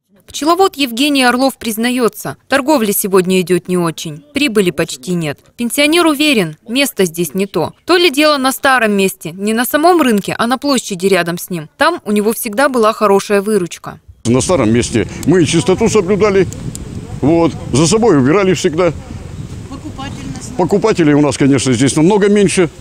Пчеловод Евгений Орлов признается, торговля сегодня идет не очень, прибыли почти нет. Пенсионер уверен, место здесь не то. То ли дело на старом месте, не на самом рынке, а на площади рядом с ним. Там у него всегда была хорошая выручка. На старом месте мы чистоту соблюдали, за собой убирали всегда. Покупателей у нас, конечно, здесь намного меньше.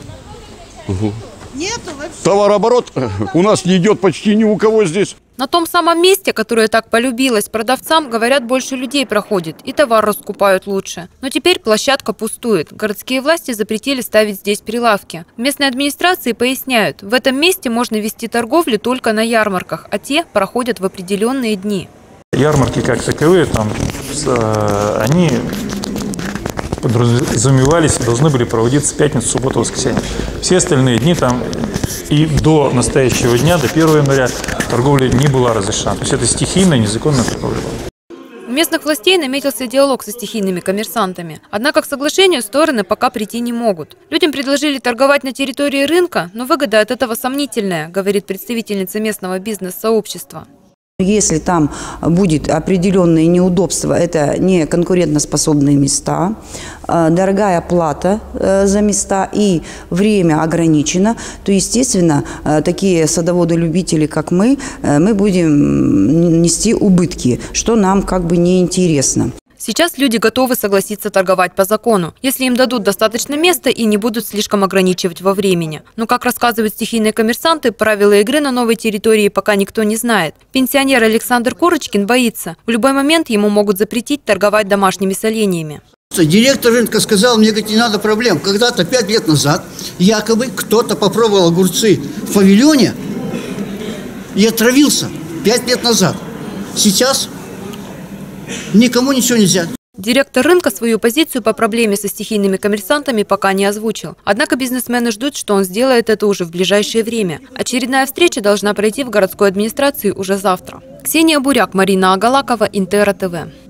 Товарооборот у нас не идет почти ни у кого здесь. На том самом месте, которое так полюбилось продавцам, говорят, больше людей проходит и товар раскупают лучше. Но теперь площадка пустует. Городские власти запретили ставить здесь прилавки. В местной администрации поясняют, в этом месте можно вести торговлю только на ярмарках, а те проходят в определенные дни. Ярмарки как таковые, они подразумевались и должны были проводиться в пятницу, субботу, воскресенье. Все остальные дни и до настоящего дня, до 1 января, торговля не была разрешена. То есть это стихийная, незаконная торговля. У местных властей наметился диалог со стихийными коммерсантами. Однако к соглашению стороны пока прийти не могут. Людям предложили торговать на территории рынка, но выгода от этого сомнительная, говорит представительница местного бизнес-сообщества. Если там будет определенные неудобства, это не конкурентоспособные места, дорогая плата за места и время ограничено, то, естественно, такие садоводы-любители, как мы будем нести убытки, что нам как бы неинтересно. Сейчас люди готовы согласиться торговать по закону, если им дадут достаточно места и не будут слишком ограничивать во времени. Но, как рассказывают стихийные коммерсанты, правила игры на новой территории пока никто не знает. Пенсионер Александр Курочкин боится. В любой момент ему могут запретить торговать домашними соленьями. Директор рынка сказал, мне, говорит, не надо проблем. Когда-то 5 лет назад якобы кто-то попробовал огурцы в павильоне и отравился. 5 лет назад. Сейчас никому ничего нельзя. Директор рынка свою позицию по проблеме со стихийными коммерсантами пока не озвучил. Однако бизнесмены ждут, что он сделает это уже в ближайшее время. Очередная встреча должна пройти в городской администрации уже завтра. Ксения Буряк, Марина Агалакова, Интера ТВ.